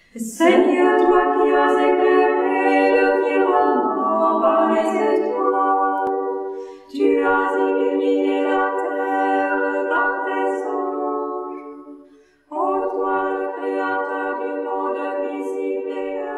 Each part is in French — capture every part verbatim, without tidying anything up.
Seigneur, toi qui as éclairé le firmament par les étoiles, tu as illuminé la terre par tes anges. Ô toi, le Créateur du monde visible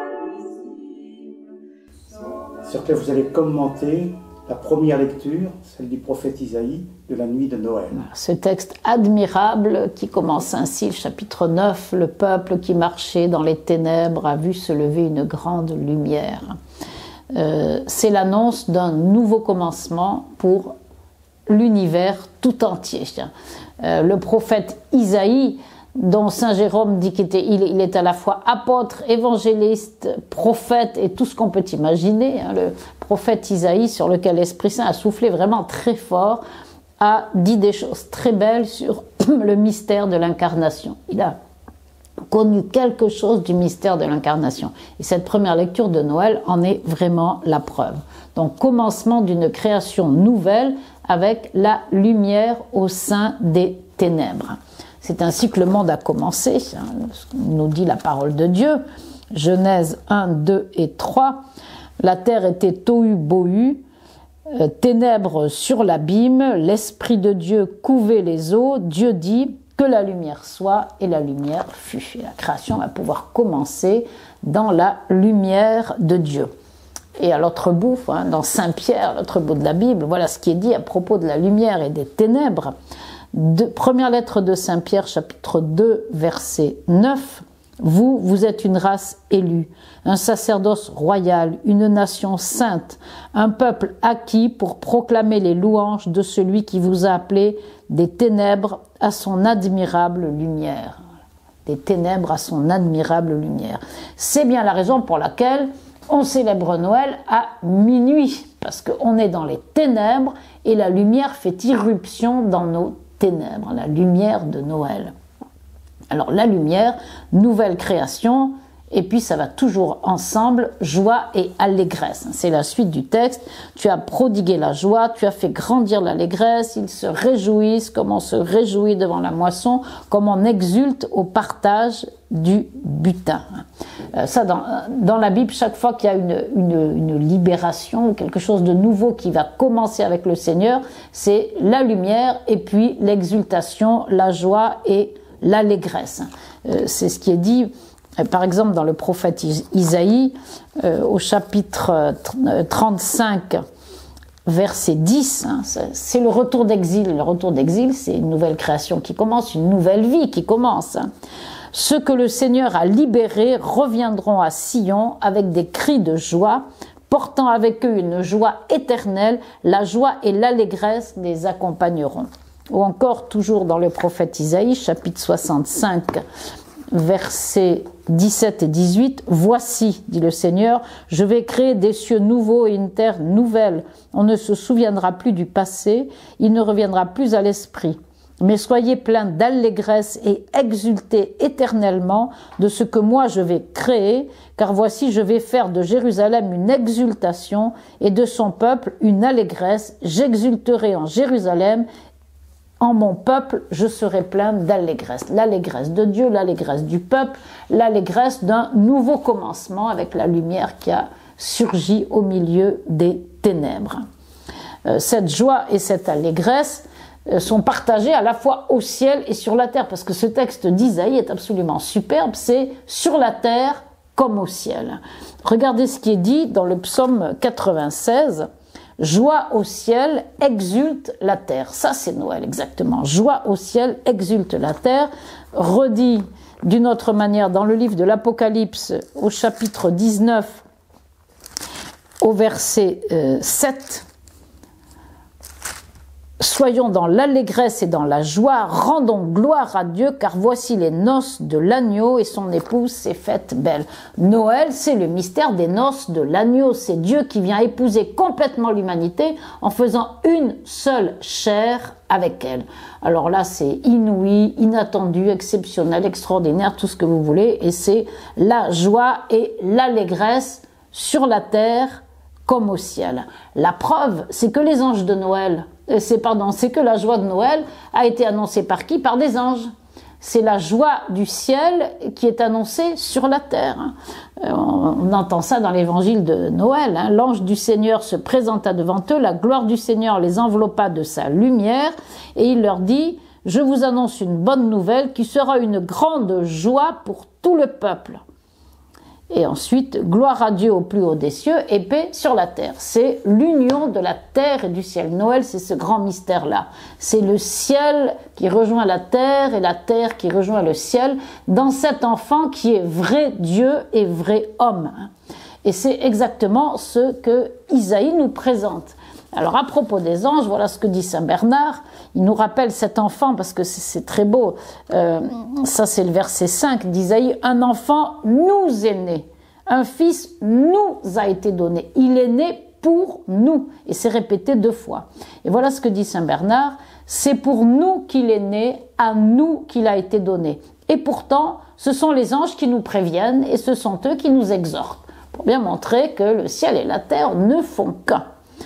et invisible. Sur lequel vous allez commenter la première lecture, celle du prophète Isaïe, de la nuit de Noël. Ce texte admirable qui commence ainsi, le chapitre neuf, le peuple qui marchait dans les ténèbres a vu se lever une grande lumière. Euh, c'est l'annonce d'un nouveau commencement pour l'univers tout entier. Euh, le prophète Isaïe, dont saint Jérôme dit qu'il était, il, il est à la fois apôtre, évangéliste, prophète et tout ce qu'on peut imaginer, hein, le prophète Isaïe sur lequel l'Esprit Saint a soufflé vraiment très fort, a dit des choses très belles sur le mystère de l'incarnation. Il a connu quelque chose du mystère de l'incarnation. Et cette première lecture de Noël en est vraiment la preuve. Donc, commencement d'une création nouvelle avec la lumière au sein des ténèbres. C'est ainsi que le monde a commencé, hein, nous dit la parole de Dieu. Genèse un, deux et trois. La terre était tohu bohu, euh, ténèbres sur l'abîme, l'Esprit de Dieu couvait les eaux. Dieu dit que la lumière soit, et la lumière fut. Et la création va pouvoir commencer dans la lumière de Dieu. Et à l'autre bout, hein, dans Saint Pierre, à l'autre bout de la Bible, voilà ce qui est dit à propos de la lumière et des ténèbres. De, première lettre de Saint Pierre, chapitre deux, verset neuf. Vous, vous êtes une race élue, un sacerdoce royal, une nation sainte, un peuple acquis pour proclamer les louanges de celui qui vous a appelé des ténèbres à son admirable lumière. Des ténèbres à son admirable lumière. C'est bien la raison pour laquelle on célèbre Noël à minuit, parce qu'on est dans les ténèbres et la lumière fait irruption dans nos ténèbres, la lumière de Noël. Alors la lumière, nouvelle création, et puis ça va toujours ensemble, joie et allégresse. C'est la suite du texte. Tu as prodigué la joie, tu as fait grandir l'allégresse, ils se réjouissent comme on se réjouit devant la moisson, comme on exulte au partage du butin. Euh, ça, dans, dans la Bible, chaque fois qu'il y a une, une, une libération, quelque chose de nouveau qui va commencer avec le Seigneur, c'est la lumière et puis l'exultation, la joie et l'allégresse. Euh, c'est ce qui est dit, euh, par exemple, dans le prophète Isaïe, euh, au chapitre trente-cinq, verset dix, hein, c'est le retour d'exil. Le retour d'exil, c'est une nouvelle création qui commence, une nouvelle vie qui commence. Hein. Ceux que le Seigneur a libérés reviendront à Sion avec des cris de joie, portant avec eux une joie éternelle, la joie et l'allégresse les accompagneront. Ou encore, toujours dans le prophète Isaïe, chapitre soixante-cinq, versets dix-sept et dix-huit, « Voici, dit le Seigneur, je vais créer des cieux nouveaux et une terre nouvelle. On ne se souviendra plus du passé, il ne reviendra plus à l'esprit. Mais soyez pleins d'allégresse et exultez éternellement de ce que moi je vais créer, car voici je vais faire de Jérusalem une exultation et de son peuple une allégresse. J'exulterai en Jérusalem, en mon peuple je serai plein d'allégresse. » L'allégresse de Dieu, l'allégresse du peuple, l'allégresse d'un nouveau commencement avec la lumière qui a surgi au milieu des ténèbres. Euh, cette joie et cette allégresse sont partagés à la fois au ciel et sur la terre, parce que ce texte d'Isaïe est absolument superbe, c'est sur la terre comme au ciel. Regardez ce qui est dit dans le psaume quatre-vingt-seize, « Joie au ciel, exulte la terre ». Ça c'est Noël exactement, « Joie au ciel, exulte la terre », redit d'une autre manière dans le livre de l'Apocalypse au chapitre dix-neuf, au verset euh, sept, soyons dans l'allégresse et dans la joie, rendons gloire à Dieu, car voici les noces de l'agneau et son épouse s'est faite belle. Noël, c'est le mystère des noces de l'agneau. C'est Dieu qui vient épouser complètement l'humanité en faisant une seule chair avec elle. Alors là, c'est inouï, inattendu, exceptionnel, extraordinaire, tout ce que vous voulez. Et c'est la joie et l'allégresse sur la terre comme au ciel. La preuve, c'est que les anges de Noël, c'est pardon, c'est que la joie de Noël a été annoncée par qui? Par des anges. c'est la joie du ciel qui est annoncée sur la terre. On entend ça dans l'évangile de Noël. Hein. L'ange du Seigneur se présenta devant eux, la gloire du Seigneur les enveloppa de sa lumière, et il leur dit, « Je vous annonce une bonne nouvelle qui sera une grande joie pour tout le peuple. » Et ensuite, gloire à Dieu au plus haut des cieux et paix sur la terre. C'est l'union de la terre et du ciel. Noël, c'est ce grand mystère-là. C'est le ciel qui rejoint la terre et la terre qui rejoint le ciel dans cet enfant qui est vrai Dieu et vrai homme. Et c'est exactement ce que Isaïe nous présente. Alors à propos des anges, voilà ce que dit saint Bernard. Il nous rappelle cet enfant parce que c'est très beau. Euh, ça c'est le verset cinq d'Isaïe. Un enfant nous est né, un fils nous a été donné. Il est né pour nous. Et c'est répété deux fois. Et voilà ce que dit saint Bernard. C'est pour nous qu'il est né, à nous qu'il a été donné. Et pourtant, ce sont les anges qui nous préviennent et ce sont eux qui nous exhortent. Pour bien montrer que le ciel et la terre ne font qu'un.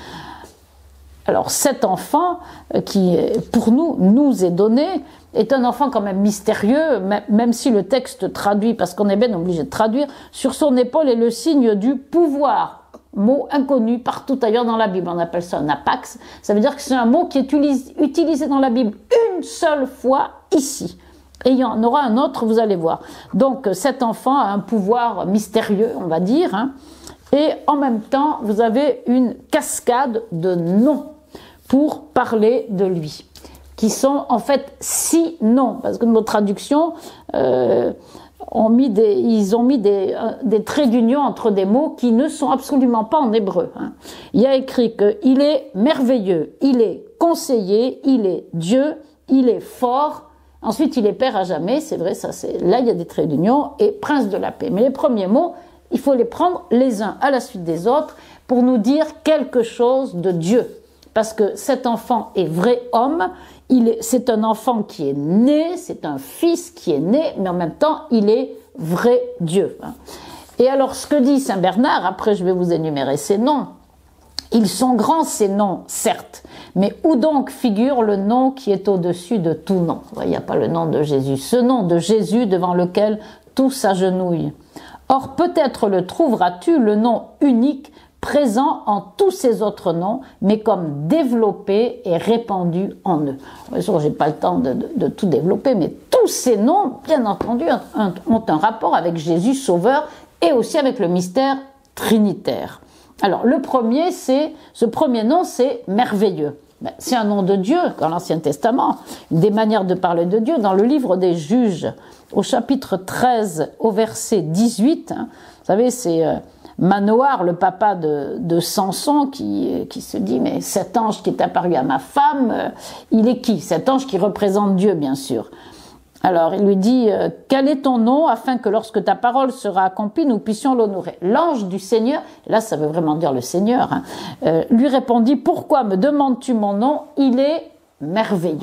Alors cet enfant qui, pour nous, nous est donné, est un enfant quand même mystérieux, même si le texte traduit, parce qu'on est bien obligé de traduire, sur son épaule est le signe du pouvoir, mot inconnu partout ailleurs dans la Bible. On appelle ça un apax, ça veut dire que c'est un mot qui est utilisé dans la Bible une seule fois ici. Et il y en aura un autre, vous allez voir. Donc cet enfant a un pouvoir mystérieux, on va dire, hein, et en même temps, vous avez une cascade de noms pour parler de lui, qui sont en fait six noms, parce que nos traductions euh, ont mis des, ils ont mis des, euh, des traits d'union entre des mots qui ne sont absolument pas en hébreu. Hein. Il y a écrit qu'il est merveilleux, il est conseiller, il est Dieu, il est fort, ensuite il est Père à jamais, c'est vrai, ça c'est là il y a des traits d'union, et Prince de la paix. Mais les premiers mots, il faut les prendre les uns à la suite des autres pour nous dire quelque chose de Dieu. Parce que cet enfant est vrai homme, c'est un enfant qui est né, c'est un fils qui est né, mais en même temps, il est vrai Dieu. Et alors, ce que dit saint Bernard, après je vais vous énumérer ces noms, ils sont grands ces noms, certes, mais où donc figure le nom qui est au-dessus de tout nom? Il n'y a pas le nom de Jésus, ce nom de Jésus devant lequel tout s'agenouille. Or, peut-être le trouveras-tu, le nom unique, présent en tous ces autres noms, mais comme développé et répandu en eux. Bien sûr, je n'ai pas le temps de, de, de tout développer, mais tous ces noms, bien entendu, ont, ont un rapport avec Jésus Sauveur et aussi avec le mystère trinitaire. Alors, le premier, c'est, ce premier nom, c'est merveilleux. Ben, c'est un nom de Dieu dans l'Ancien Testament, une des manières de parler de Dieu. Dans le livre des Juges, au chapitre treize, au verset dix-huit, hein, vous savez, c'est... Euh, Manoar, le papa de, de Samson, qui, qui se dit « Mais cet ange qui est apparu à ma femme, euh, il est qui ?» Cet ange qui représente Dieu, bien sûr. Alors, il lui dit euh, « Quel est ton nom, afin que lorsque ta parole sera accomplie, nous puissions l'honorer ?» L'ange du Seigneur, là ça veut vraiment dire le Seigneur, hein, euh, lui répondit « Pourquoi me demandes-tu mon nom? Il est merveilleux. »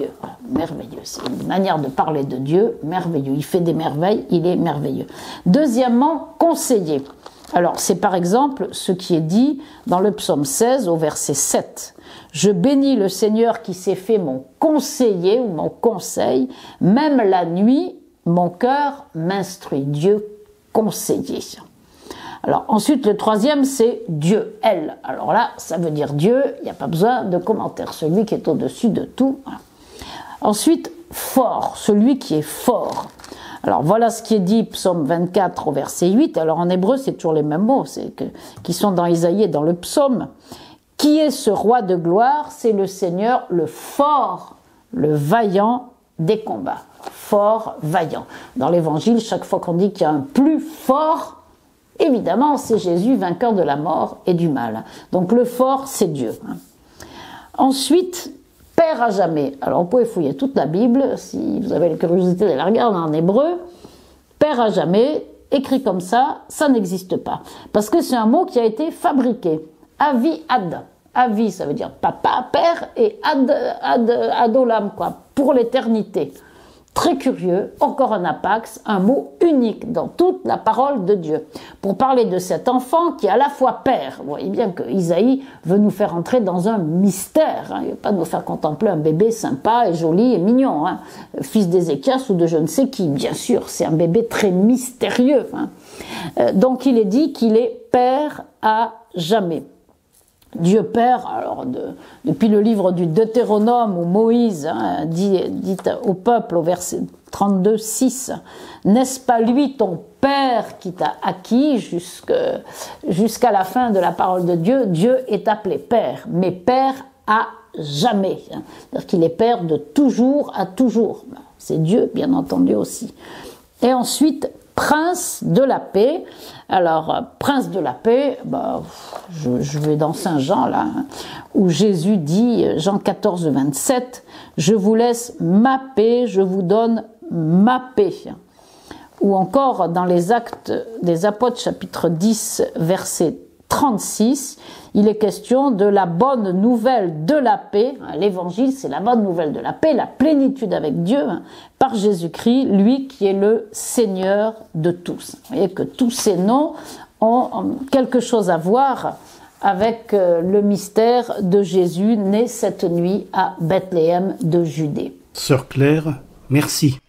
Merveilleux, c'est une manière de parler de Dieu, merveilleux. Il fait des merveilles, il est merveilleux. Deuxièmement, conseiller. Alors, c'est par exemple ce qui est dit dans le psaume seize au verset sept. « Je bénis le Seigneur qui s'est fait mon conseiller ou mon conseil, même la nuit, mon cœur m'instruit. » Dieu conseiller. Alors ensuite, le troisième, c'est Dieu, elle. Alors là, ça veut dire Dieu, il n'y a pas besoin de commentaire, celui qui est au-dessus de tout. Ensuite, fort, celui qui est fort. Alors voilà ce qui est dit, psaume vingt-quatre au verset huit. Alors en hébreu, c'est toujours les mêmes mots c'est que, qui sont dans Isaïe et dans le psaume. Qui est ce roi de gloire? C'est le Seigneur, le fort, le vaillant des combats. Fort, vaillant. Dans l'évangile, chaque fois qu'on dit qu'il y a un plus fort, évidemment, c'est Jésus, vainqueur de la mort et du mal. Donc le fort, c'est Dieu. Ensuite, Père à jamais. Alors vous pouvez fouiller toute la Bible, si vous avez la curiosité de la regarder en hébreu. Père à jamais, écrit comme ça, ça n'existe pas. Parce que c'est un mot qui a été fabriqué. Avi ad. Avi, ça veut dire papa, père, et ad, ad, adolam, quoi, pour l'éternité. Très curieux, encore un apax, un mot unique dans toute la parole de Dieu. Pour parler de cet enfant qui est à la fois père. Vous voyez bien que Isaïe veut nous faire entrer dans un mystère. Hein. Il ne veut pas nous faire contempler un bébé sympa et joli et mignon. Hein. Fils d'Ézéchias ou de je ne sais qui. Bien sûr, c'est un bébé très mystérieux. Hein. Euh, donc il est dit qu'il est père à jamais. Dieu Père, alors de, depuis le livre du Deutéronome où Moïse hein, dit, dit au peuple au verset trente-deux, six, n'est-ce pas lui ton Père qui t'a acquis jusque, jusqu'à la fin de la parole de Dieu? Dieu est appelé Père, mais Père à jamais. C'est-à-dire qu'il est Père de toujours à toujours. C'est Dieu, bien entendu aussi. Et ensuite, Prince de la paix. Alors, Prince de la paix, bah, je, je vais dans Saint Jean, là, hein, où Jésus dit, Jean quatorze, vingt-sept, « Je vous laisse ma paix, je vous donne ma paix ». Ou encore, dans les Actes des Apôtres, chapitre dix, verset trente-six, il est question de la bonne nouvelle de la paix. L'évangile, c'est la bonne nouvelle de la paix, la plénitude avec Dieu, hein, par Jésus-Christ, lui qui est le Seigneur de tous. Vous voyez que tous ces noms ont quelque chose à voir avec le mystère de Jésus né cette nuit à Bethléem de Judée. Sœur Claire, merci.